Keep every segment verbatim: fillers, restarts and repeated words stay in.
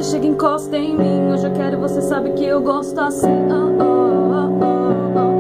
chega, encosta em mim. Hoje eu quero, você sabe que eu gosto assim. Oh, oh, oh, oh, oh.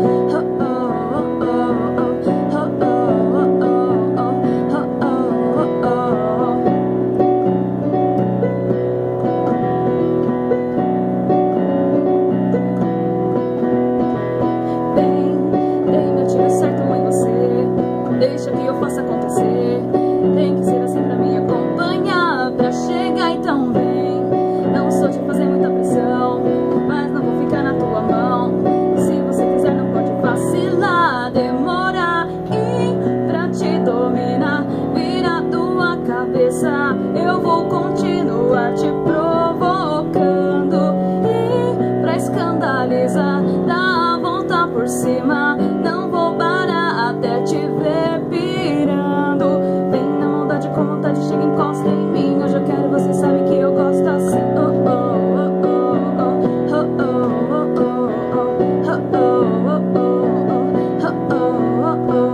Deixa que eu faça acontecer. Tem que ser assim pra me acompanhar, pra chegar então bem. Não sou de fazer muita pressão, mas não vou ficar na tua mão. Se você quiser não pode vacilar, demorar. E pra te dominar, vira tua cabeça. Eu vou continuar te provocando. E pra escandalizar, dá a volta por cima. Não vou parar até te ver pirando. Vem na maldade com vontade, chega, encosta em mim. Hoje eu quero, você sabe que eu gosto assim. Oh, oh, oh, oh, oh, oh, oh, oh, oh, oh, oh, oh.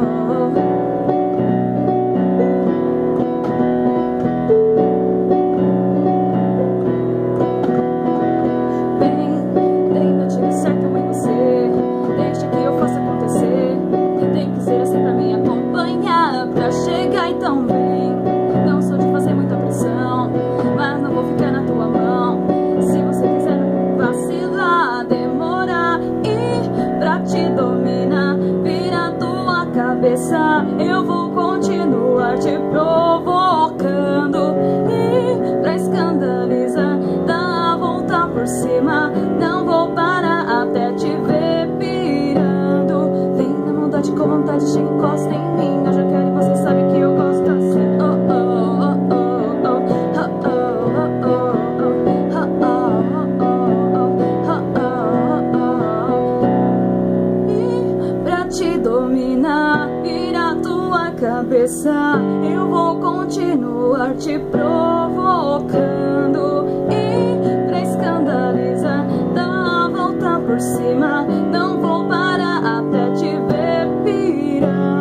Vem, vem, eu tiro certo em você. Deixa que eu faça acontecer. Tem que ser assim pra me acompanhar, pra chegar então bem. Não sou de fazer muita pressão, mas não vou ficar na tua mão. Se você quiser vacilar, demorar. E pra te dominar, vira tua cabeça. Eu vou continuar te provocando. E pra escandalizar, dá a volta por cima. Não vou parar até te ver pirando. Vem na maldade com vontade, chega, encosta em mim. Eu já quero e você sabe que eu gosto assim. Oh, oh, oh, oh, oh, oh, oh, oh, oh, oh. E pra te dominar, vira tua cabeça. Eu vou continuar te provocando. E pra escandalizar, dá a volta por cima. Não vou parar até te ver pirando.